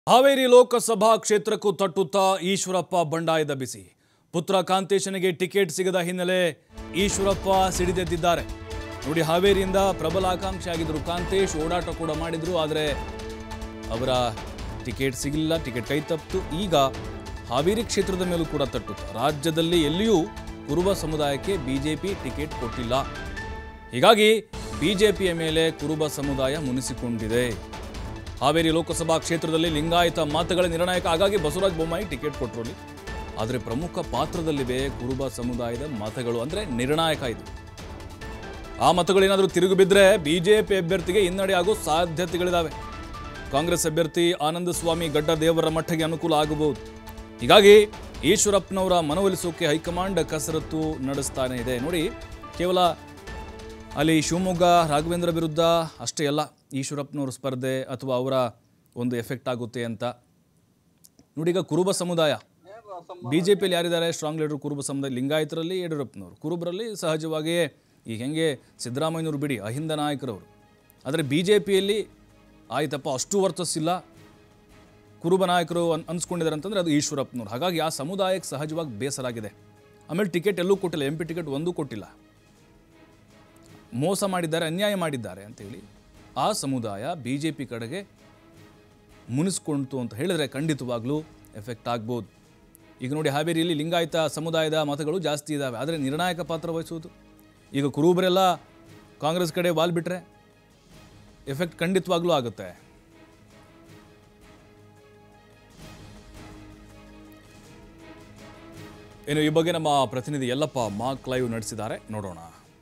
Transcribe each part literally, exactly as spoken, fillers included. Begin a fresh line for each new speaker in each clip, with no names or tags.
ಹಾವೇರಿ ಲೋಕಸಭಾ ಕ್ಷೇತ್ರಕ್ಕೂ ತಟ್ಟುತ್ತಾ ಈಶ್ವರಪ್ಪ ಬಂಡಾಯದ ಬಿಸಿ. ಪುತ್ರ ಕಾಂತೇಶನಿಗೆ ಟಿಕೆಟ್ ಸಿಗದ ಹಿನ್ನೆಲೆ ಈಶ್ವರಪ್ಪ ಸಿಡಿದೆದ್ದಿದ್ದಾರೆ. ನೋಡಿ, ಹಾವೇರಿಯಿಂದ ಪ್ರಬಲ ಆಕಾಂಕ್ಷಿ ಆಗಿದ್ರು ಕಾಂತೇಶ್, ಓಡಾಟ ಕೂಡ ಮಾಡಿದ್ರು. ಆದರೆ ಅವರ ಟಿಕೆಟ್ ಸಿಗಲಿಲ್ಲ, ಟಿಕೆಟ್ ಕೈ ತಪ್ಪಿತು. ಈಗ ಹಾವೇರಿ ಕ್ಷೇತ್ರದ ಮೇಲೂ ಕೂಡ ತಟ್ಟುತ್ತಾ ರಾಜ್ಯದಲ್ಲಿ ಎಲ್ಲಿಯೂ ಕುರುಬ ಸಮುದಾಯಕ್ಕೆ ಬಿಜೆಪಿ ಟಿಕೆಟ್ ಕೊಟ್ಟಿಲ್ಲ. ಹೀಗಾಗಿ ಬಿಜೆಪಿಯ ಮೇಲೆ ಕುರುಬ ಸಮುದಾಯ ಮುನಿಸಿಕೊಂಡಿದೆ. ಹಾವೇರಿ ಲೋಕಸಭಾ ಕ್ಷೇತ್ರದಲ್ಲಿ ಲಿಂಗಾಯತ ಮತಗಳ ನಿರ್ಣಾಯಕ. ಹಾಗಾಗಿ ಬಸವರಾಜ ಬೊಮ್ಮಾಯಿ ಟಿಕೆಟ್ ಕೊಟ್ಟರು. ಆದರೆ ಪ್ರಮುಖ ಪಾತ್ರದಲ್ಲಿವೆ ಕುರುಬ ಸಮುದಾಯದ ಮತಗಳು, ಅಂದರೆ ನಿರ್ಣಾಯಕ. ಇದು ಆ ಮತಗಳೇನಾದರೂ ತಿರುಗಿ ಬಿದ್ದರೆ ಬಿಜೆಪಿ ಅಭ್ಯರ್ಥಿಗೆ ಹಿನ್ನಡೆ ಆಗೋ ಸಾಧ್ಯತೆಗಳಿದ್ದಾವೆ. ಕಾಂಗ್ರೆಸ್ ಅಭ್ಯರ್ಥಿ ಆನಂದ ಸ್ವಾಮಿ ಗಡ್ಡ ದೇವರ ಮಠಕ್ಕೆ ಅನುಕೂಲ ಆಗಬಹುದು. ಹೀಗಾಗಿ ಈಶ್ವರಪ್ಪನವರ ಮನವೊಲಿಸೋಕೆ ಹೈಕಮಾಂಡ್ ಕಸರತ್ತು ನಡೆಸ್ತಾನೆ ಇದೆ. ನೋಡಿ, ಕೇವಲ ಅಲ್ಲಿ ಶಿವಮೊಗ್ಗ ರಾಘವೇಂದ್ರ ವಿರುದ್ಧ ಅಷ್ಟೇ ಅಲ್ಲ, ಈಶ್ವರಪ್ಪನವ್ರ ಸ್ಪರ್ಧೆ ಅಥವಾ ಅವರ ಒಂದು ಎಫೆಕ್ಟ್ ಆಗುತ್ತೆ ಅಂತ. ನೋಡಿ, ಈಗ ಕುರುಬ ಸಮುದಾಯ ಬಿ ಜೆ ಪಿಯಲ್ಲಿ ಯಾರಿದ್ದಾರೆ ಸ್ಟ್ರಾಂಗ್ ಲೀಡರ್ ಕುರುಬ ಸಮುದಾಯ? ಲಿಂಗಾಯತರಲ್ಲಿ ಯಡಿಯೂರಪ್ಪನವರು, ಕುರುಬರಲ್ಲಿ ಸಹಜವಾಗಿಯೇ ಈಗ ಹೆಂಗೆ ಸಿದ್ದರಾಮಯ್ಯನವರು ಬಿಡಿ ಅಹಿಂದ ನಾಯಕರವರು. ಆದರೆ ಬಿ ಜೆ ಪಿಯಲ್ಲಿ ಆಯ್ತಪ್ಪ ಅಷ್ಟು ವರ್ಚಸ್ಸಿಲ್ಲ, ಕುರುಬ ನಾಯಕರು ಅನ್ ಅನ್ಸ್ಕೊಂಡಿದ್ದಾರೆ ಅಂತಂದರೆ ಅದು ಈಶ್ವರಪ್ಪನವ್ರು. ಹಾಗಾಗಿ ಆ ಸಮುದಾಯಕ್ಕೆ ಸಹಜವಾಗಿ ಬೇಸರ ಆಗಿದೆ. ಆಮೇಲೆ ಟಿಕೆಟ್ ಎಲ್ಲೂ ಕೊಟ್ಟಿಲ್ಲ, ಎಂ ಪಿ ಟಿಕೆಟ್ ಒಂದೂ ಕೊಟ್ಟಿಲ್ಲ. ಮೋಸ ಮಾಡಿದ್ದಾರೆ, ಅನ್ಯಾಯ ಮಾಡಿದ್ದಾರೆ ಅಂತೇಳಿ ಆ ಸಮುದಾಯ ಬಿ ಜೆ ಪಿ ಕಡೆಗೆ ಮುನಿಸ್ಕೊಂತು ಅಂತ ಹೇಳಿದ್ರೆ ಖಂಡಿತವಾಗ್ಲೂ ಎಫೆಕ್ಟ್ ಆಗ್ಬೋದು. ಈಗ ನೋಡಿ, ಹಾವೇರಿಯಲ್ಲಿ ಲಿಂಗಾಯತ ಸಮುದಾಯದ ಮತಗಳು ಜಾಸ್ತಿ ಇದ್ದಾವೆ, ಆದರೆ ನಿರ್ಣಾಯಕ ಪಾತ್ರ ವಹಿಸುವುದು. ಈಗ ಕುರುಬರೆಲ್ಲ ಕಾಂಗ್ರೆಸ್ ಕಡೆ ವಾಲ್ ಬಿಟ್ಟರೆ ಎಫೆಕ್ಟ್ ಖಂಡಿತವಾಗ್ಲೂ ಆಗುತ್ತೆ. ಇನ್ನು ಈ ಬಗ್ಗೆ ನಮ್ಮ ಪ್ರತಿನಿಧಿ ಯಲ್ಲಪ್ಪ ಮಾಕ್ ಲೈವ್ ನಡೆಸಿದ್ದಾರೆ, ನೋಡೋಣ.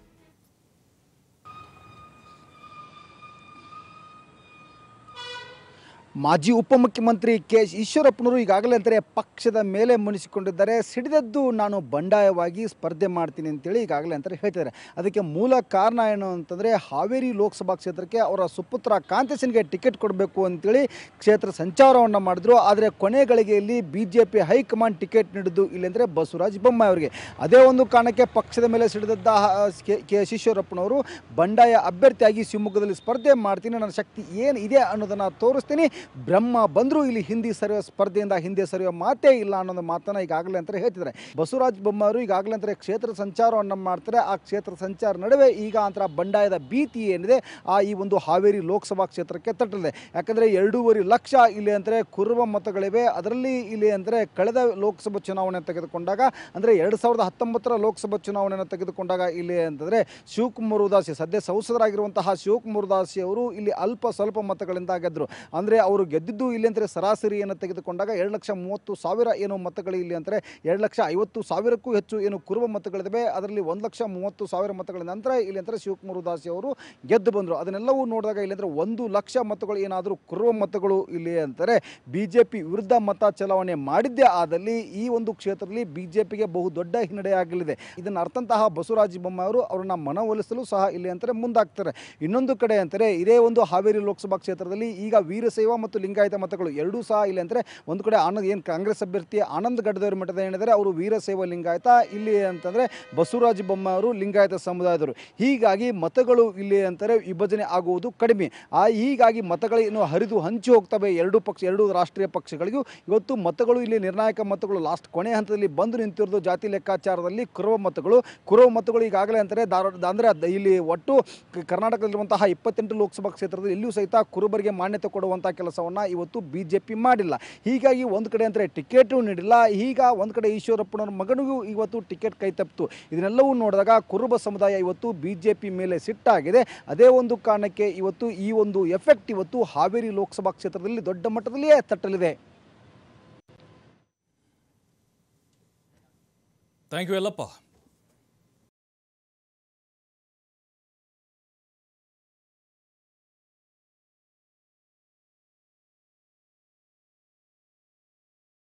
ಮಾಜಿ ಉಪಮುಖ್ಯಮಂತ್ರಿ ಕೆ ಎಸ್ ಈಶ್ವರಪ್ಪನವರು ಈಗಾಗಲೇ ಅಂತಾರೆ ಪಕ್ಷದ ಮೇಲೆ ಮುನಿಸಿಕೊಂಡಿದ್ದಾರೆ. ಸಿಡಿದದ್ದು ನಾನು ಬಂಡಾಯವಾಗಿ ಸ್ಪರ್ಧೆ ಮಾಡ್ತೀನಿ ಅಂತೇಳಿ ಈಗಾಗಲೇ ಅಂತಾರೆ ಹೇಳ್ತಿದ್ದಾರೆ. ಅದಕ್ಕೆ ಮೂಲ ಕಾರಣ ಏನು ಅಂತಂದರೆ, ಹಾವೇರಿ ಲೋಕಸಭಾ ಕ್ಷೇತ್ರಕ್ಕೆ ಅವರ ಸುಪುತ್ರ ಕಾಂತೇಶನಿಗೆ ಟಿಕೆಟ್ ಕೊಡಬೇಕು ಅಂತೇಳಿ ಕ್ಷೇತ್ರ ಸಂಚಾರವನ್ನು ಮಾಡಿದ್ರು. ಆದರೆ ಕೊನೆ ಗಳಿಗೆಯಲ್ಲಿ B J P high command ticket ನೀಡಿದ್ದು ಇಲ್ಲೆಂದರೆ ಬಸವರಾಜ ಬೊಮ್ಮಾಯಿ ಅವರಿಗೆ. ಅದೇ ಒಂದು ಕಾರಣಕ್ಕೆ ಪಕ್ಷದ ಮೇಲೆ ಸಿಡಿದದ್ದ ಕೆ ಎಸ್ ಈಶ್ವರಪ್ಪನವರು ಬಂಡಾಯ ಅಭ್ಯರ್ಥಿಯಾಗಿ ಶಿವಮೊಗ್ಗದಲ್ಲಿ ಸ್ಪರ್ಧೆ ಮಾಡ್ತೀನಿ, ನನ್ನ ಶಕ್ತಿ ಏನು ಇದೆ ಅನ್ನೋದನ್ನು ತೋರಿಸ್ತೀನಿ, ಬ್ರಹ್ಮ ಬಂದರೂ ಇಲ್ಲಿ ಹಿಂದಿ ಸರಿಯುವ ಸ್ಪರ್ಧೆಯಿಂದ ಹಿಂದೆ ಸರಿಯುವ ಮಾತೇ ಇಲ್ಲ ಅನ್ನೋದು ಮಾತನ್ನು ಈಗಾಗಲೇ ಅಂತಾರೆ ಹೇಳ್ತಿದ್ದಾರೆ. ಬಸವರಾಜ ಬೊಮ್ಮಾಯಿ ಈಗಾಗಲೇ ಅಂತಾರೆ ಕ್ಷೇತ್ರ ಸಂಚಾರವನ್ನು ಮಾಡ್ತಾರೆ. ಆ ಕ್ಷೇತ್ರ ಸಂಚಾರ ನಡುವೆ ಈಗ ಅಂತರ ಬಂಡಾಯದ ಭೀತಿ ಏನಿದೆ ಆ ಈ ಒಂದು ಹಾವೇರಿ ಲೋಕಸಭಾ ಕ್ಷೇತ್ರಕ್ಕೆ ತಟ್ಟಲಿದೆ. ಯಾಕಂದರೆ ಎರಡೂವರೆ ಲಕ್ಷ ಇಲ್ಲಿ ಅಂದರೆ ಕುರುಬ ಮತಗಳಿವೆ. ಅದರಲ್ಲಿ ಇಲ್ಲಿ ಅಂದರೆ ಕಳೆದ ಲೋಕಸಭಾ ಚುನಾವಣೆ ತೆಗೆದುಕೊಂಡಾಗ ಅಂದರೆ ಎರಡು ಸಾವಿರದ ಹತ್ತೊಂಬತ್ತರ ಲೋಕಸಭಾ ಚುನಾವಣೆಯನ್ನು ತೆಗೆದುಕೊಂಡಾಗ ಇಲ್ಲಿ ಅಂತಂದರೆ ಶಿವಕುಮಾರ್ ಉದಾಸಿ, ಸದ್ಯ ಸಂಸದರಾಗಿರುವಂತಹ ಶಿವಕುಮಾರ್ ಉದಾಸಿ ಅವರು ಇಲ್ಲಿ ಅಲ್ಪ ಸ್ವಲ್ಪ ಮತಗಳಿಂದ ಗೆದ್ದರು. ಅಂದರೆ ಅವರು ಗೆದ್ದಿದ್ದು ಇಲ್ಲಿ ಅಂದರೆ ಸರಾಸರಿಯನ್ನು ತೆಗೆದುಕೊಂಡಾಗ ಎರಡು ಲಕ್ಷ ಮೂವತ್ತು ಸಾವಿರ ಏನು ಮತಗಳು ಇಲ್ಲಿ ಅಂದರೆ ಎರಡು ಲಕ್ಷ ಐವತ್ತು ಸಾವಿರಕ್ಕೂ ಹೆಚ್ಚು ಏನು ಕುರುಬ ಮತಗಳಿವೆ. ಅದರಲ್ಲಿ ಒಂದು ಲಕ್ಷ ಮೂವತ್ತು ಸಾವಿರ ಮತಗಳ ನಂತರ ಇಲ್ಲಿ ಅಂದರೆ ಶಿವಕುಮಾರ್ ಉದಾಸಿ ಅವರು ಗೆದ್ದು ಬಂದರು. ಅದನ್ನೆಲ್ಲವೂ ನೋಡಿದಾಗ ಇಲ್ಲಿ ಅಂದರೆ ಒಂದು ಲಕ್ಷ ಮತಗಳು ಏನಾದರೂ ಕುರುಬ ಮತಗಳು ಇಲ್ಲಿ ಅಂತಾರೆ ಬಿ ಜೆ ಪಿ ವಿರುದ್ಧ ಮತ ಚಲಾವಣೆ ಮಾಡಿದ್ದೇ ಆದಲ್ಲಿ ಈ ಒಂದು ಕ್ಷೇತ್ರದಲ್ಲಿ ಬಿ ಜೆ ಪಿಗೆ ಬಹು ದೊಡ್ಡ ಹಿನ್ನಡೆ ಆಗಲಿದೆ. ಇದನ್ನು ಅರ್ಥಂತಹ ಬಸವರಾಜ ಬೊಮ್ಮಾಯಿ ಅವರು ಅವರನ್ನ ಮನವೊಲಿಸಲು ಸಹ ಇಲ್ಲಿ ಅಂತಾರೆ ಮುಂದಾಗ್ತಾರೆ. ಇನ್ನೊಂದು ಕಡೆ ಅಂತಾರೆ ಇದೇ ಒಂದು ಹಾವೇರಿ ಲೋಕಸಭಾ ಕ್ಷೇತ್ರದಲ್ಲಿ ಈಗ ವೀರಶೈವ ಮತ್ತು ಲಿಂಗಾಯತ ಮತಗಳು ಎರಡೂ ಸಹ ಇಲ್ಲಿ ಅಂದರೆ ಒಂದು ಕಡೆ ಆನಂದ್ ಏನು ಕಾಂಗ್ರೆಸ್ ಅಭ್ಯರ್ಥಿ ಆನಂದ್ ಗಡ್ಡದೇವರ ಮಠದ ಏನಿದ್ದಾರೆ ಅವರು ವೀರಶೈವ ಲಿಂಗಾಯತ, ಇಲ್ಲಿ ಅಂತಂದರೆ ಬಸವರಾಜ ಬೊಮ್ಮಾಯಿ ಅವರು ಲಿಂಗಾಯತ ಸಮುದಾಯದವರು. ಹೀಗಾಗಿ ಮತಗಳು ಇಲ್ಲಿ ಅಂತಾರೆ ವಿಭಜನೆ ಆಗುವುದು ಕಡಿಮೆ. ಆ ಹೀಗಾಗಿ ಮತಗಳು ಇನ್ನು ಹರಿದು ಹಂಚಿ ಹೋಗ್ತವೆ ಎರಡು ಪಕ್ಷ ಎರಡು ರಾಷ್ಟ್ರೀಯ ಪಕ್ಷಗಳಿಗೂ. ಇವತ್ತು ಮತಗಳು ಇಲ್ಲಿ ನಿರ್ಣಾಯಕ ಮತಗಳು ಲಾಸ್ಟ್ ಕೊನೆ ಹಂತದಲ್ಲಿ ಬಂದು ನಿಂತಿರೋದು ಜಾತಿ ಲೆಕ್ಕಾಚಾರದಲ್ಲಿ ಕುರುಬ ಮತಗಳು. ಕುರುಬ ಮತಗಳು ಈಗಾಗಲೇ ಅಂತಾರೆ ಧಾರವಾಡ ಅಂದರೆ ಇಲ್ಲಿ ಒಟ್ಟು ಕರ್ನಾಟಕದಲ್ಲಿರುವಂತಹ ಇಪ್ಪತ್ತೆಂಟು ಲೋಕಸಭಾ ಕ್ಷೇತ್ರದಲ್ಲಿ ಇಲ್ಲಿಯೂ ಸಹಿತ ಕುರುಬರಿಗೆ ಮಾನ್ಯತೆ ಕೊಡುವಂಥ ಕೆಲಸವನ್ನು ಇವತ್ತು ಬಿ ಜೆ ಪಿ ಮಾಡಿಲ್ಲ. ಹೀಗಾಗಿ ಒಂದು ಕಡೆ ಅಂದರೆ ಟಿಕೆಟು ನೀಡಿಲ್ಲ. ಈಗ ಒಂದು ಕಡೆ ಈಶ್ವರಪ್ಪನವ್ರ ಮಗನಿಗೂ ಇವತ್ತು ಟಿಕೆಟ್ ಕೈ ತಪ್ಪಿತು. ಇದನ್ನೆಲ್ಲವೂ ನೋಡಿದಾಗ ಕುರುಬ ಸಮುದಾಯ ಇವತ್ತು ಬಿ ಜೆ ಪಿ ಮೇಲೆ ಸಿಟ್ಟಾಗಿದೆ. ಅದೇ ಒಂದು ಕಾರಣಕ್ಕೆ ಇವತ್ತು ಈ ಒಂದು ಎಫೆಕ್ಟ್ ಇವತ್ತು ಹಾವೇರಿ ಲೋಕಸಭಾ ಕ್ಷೇತ್ರದಲ್ಲಿ ದೊಡ್ಡ ಮಟ್ಟದಲ್ಲಿಯೇ ತಟ್ಟಲಿದೆ.
Thank you Yallappa.